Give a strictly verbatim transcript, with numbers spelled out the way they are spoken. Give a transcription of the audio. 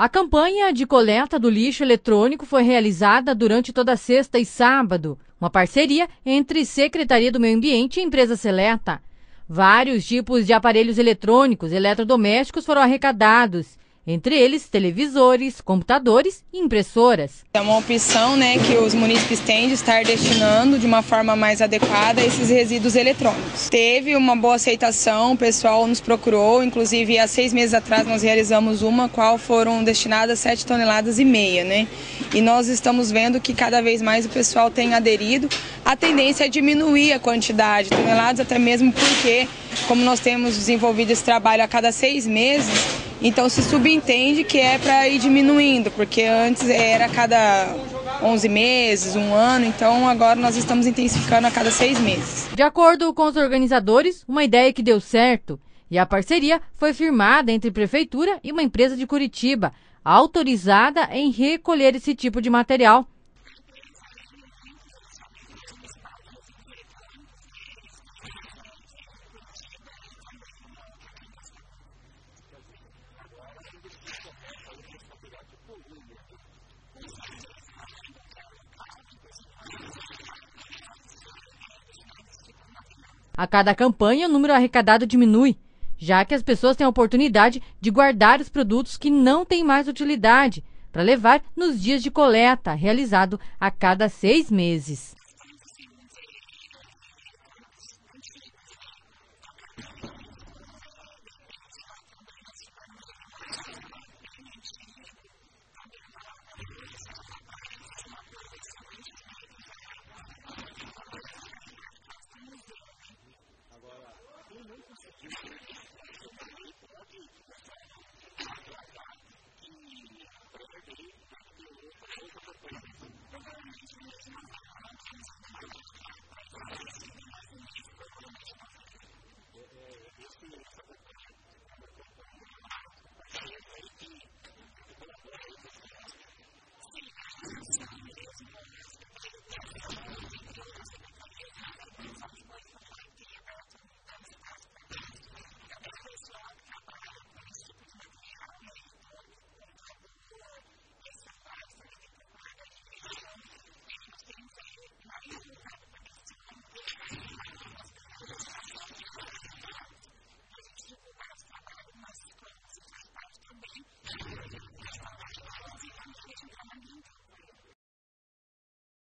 A campanha de coleta do lixo eletrônico foi realizada durante toda sexta e sábado, uma parceria entre Secretaria do Meio Ambiente e Empresa Seleta. Vários tipos de aparelhos eletrônicos e eletrodomésticos foram arrecadados, entre eles televisores, computadores e impressoras. É uma opção, né, que os munícipes têm de estar destinando de uma forma mais adequada esses resíduos eletrônicos. Teve uma boa aceitação, o pessoal nos procurou, inclusive há seis meses atrás nós realizamos uma, qual foram destinadas sete toneladas e meia, né? E nós estamos vendo que cada vez mais o pessoal tem aderido. A tendência é diminuir a quantidade de toneladas, até mesmo porque, como nós temos desenvolvido esse trabalho a cada seis meses, então se subentende que é para ir diminuindo, porque antes era a cada onze meses, um ano, então agora nós estamos intensificando a cada seis meses. De acordo com os organizadores, uma ideia que deu certo, e a parceria foi firmada entre Prefeitura e uma empresa de Curitiba, autorizada em recolher esse tipo de material. A cada campanha, o número arrecadado diminui, já que as pessoas têm a oportunidade de guardar os produtos que não têm mais utilidade para levar nos dias de coleta, realizado a cada seis meses.